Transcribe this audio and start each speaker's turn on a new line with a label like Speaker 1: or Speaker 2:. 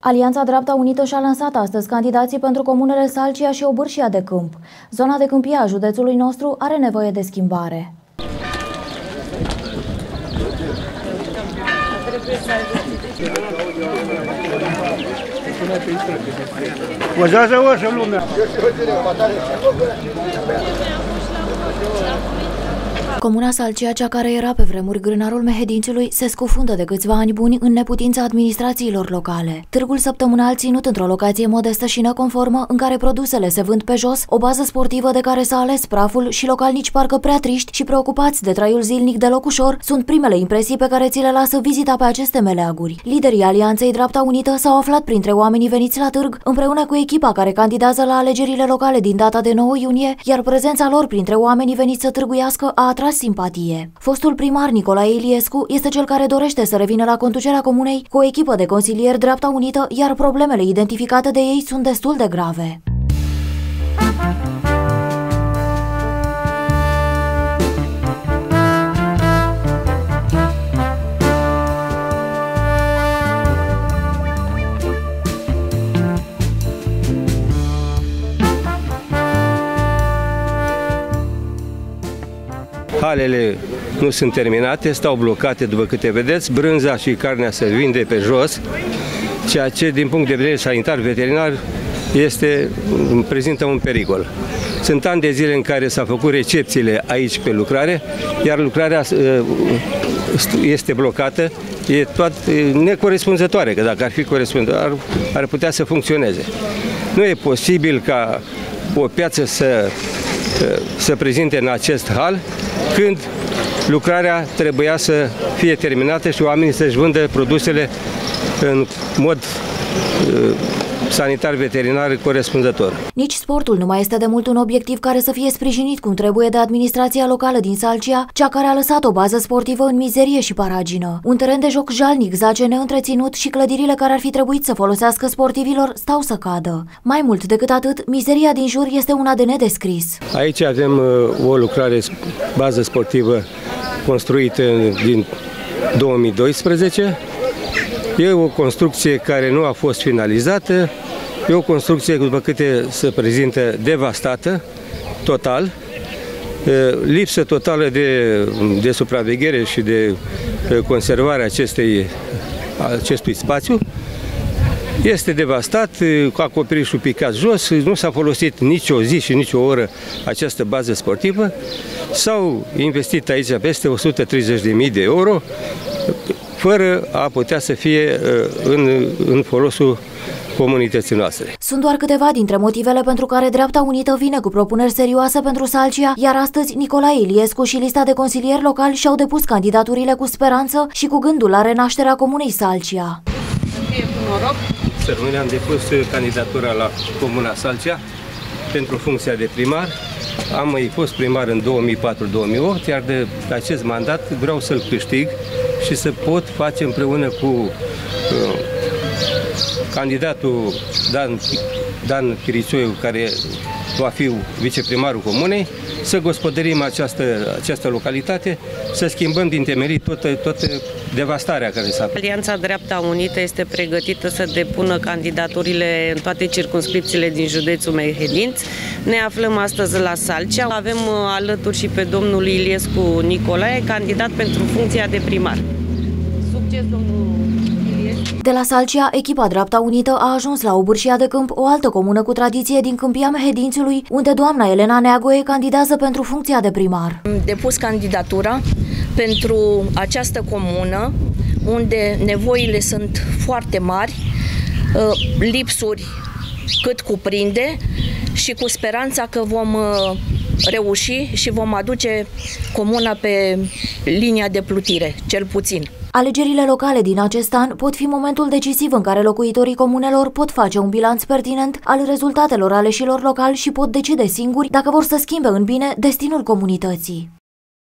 Speaker 1: Alianța Dreapta Unită și-a lansat astăzi candidații pentru comunele Salcia și Obârșia de Câmp. Zona de câmpie a județului nostru are nevoie de schimbare. Comuna Salcia, cea care era pe vremuri grânarul Mehedințiului, se scufundă de câțiva ani buni în neputința administrațiilor locale. Târgul săptămânal, ținut într-o locație modestă și neconformă, în care produsele se vând pe jos, o bază sportivă de care s-a ales praful și localnici parcă prea triști și preocupați de traiul zilnic de locușor, sunt primele impresii pe care ți le lasă vizita pe aceste meleaguri. Liderii Alianței Dreapta Unită s-au aflat printre oamenii veniți la târg, împreună cu echipa care candidează la alegerile locale din data de 9 iunie, iar prezența lor printre oamenii veniți să târguiască a atras simpatie. Fostul primar Nicolae Iliescu este cel care dorește să revină la conducerea comunei cu o echipă de consilieri Dreapta Unită, iar problemele identificate de ei sunt destul de grave.
Speaker 2: Halele nu sunt terminate, stau blocate după câte vedeți, brânza și carnea se vinde pe jos, ceea ce din punct de vedere sanitar veterinar prezintă un pericol. Sunt ani de zile în care s-au făcut recepțiile aici pe lucrare, iar lucrarea este blocată, e toată necorespunzătoare, că dacă ar fi corespunzătoare ar putea să funcționeze. Nu e posibil ca o piață să prezinte în acest hal, când lucrarea trebuia să fie terminată și oamenii să-și vândă produsele în mod sanitar-veterinar corespunzător.
Speaker 1: Nici sportul nu mai este de mult un obiectiv care să fie sprijinit cum trebuie de administrația locală din Salcia, cea care a lăsat o bază sportivă în mizerie și paragină. Un teren de joc jalnic zace neîntreținut și clădirile care ar fi trebuit să folosească sportivilor stau să cadă. Mai mult decât atât, mizeria din jur este una de nedescris.
Speaker 2: Aici avem o lucrare, bază sportivă construită din 2012. E o construcție care nu a fost finalizată, e o construcție, după câte se prezintă, devastată, total, lipsă totală de supraveghere și de conservare acestui spațiu. Este devastat, cu acoperișul picat jos, nu s-a folosit nicio zi și nicio oră această bază sportivă. S-au investit aici peste 130.000 de euro, fără a putea să fie în folosul comunității noastre.
Speaker 1: Sunt doar câteva dintre motivele pentru care Dreapta Unită vine cu propuneri serioase pentru Salcia, iar astăzi Nicolae Iliescu și lista de consilieri locali și-au depus candidaturile cu speranță și cu gândul la renașterea comunei Salcia.
Speaker 2: Am depus candidatura la comuna Salcia pentru funcția de primar. Am mai fost primar în 2004-2008, iar de acest mandat vreau să-l câștig și să pot face împreună cu candidatul Dan Chiricioiu, care va fi viceprimarul comunei, să gospodărim această localitate, să schimbăm din temelii toată devastarea care s-a făcut.
Speaker 3: Alianța Dreapta Unită este pregătită să depună candidaturile în toate circumscripțiile din județul Mehedinți. Ne aflăm astăzi la Salcia. Avem alături și pe domnul Iliescu Nicolae, candidat pentru funcția de primar. Succes, domnul Iliescu!
Speaker 1: De la Salcia, echipa Dreapta Unită a ajuns la Obârșia de Câmp, o altă comună cu tradiție din Câmpia Mehedințiului, unde doamna Elena Neagoe candidează pentru funcția de primar.
Speaker 4: Am depus candidatura pentru această comună, unde nevoile sunt foarte mari, lipsuri cât cuprinde și cu speranța că vom reuși și vom aduce comuna pe linia de plutire, cel puțin.
Speaker 1: Alegerile locale din acest an pot fi momentul decisiv în care locuitorii comunelor pot face un bilanț pertinent al rezultatelor aleșilor locali și pot decide singuri dacă vor să schimbe în bine destinul comunității.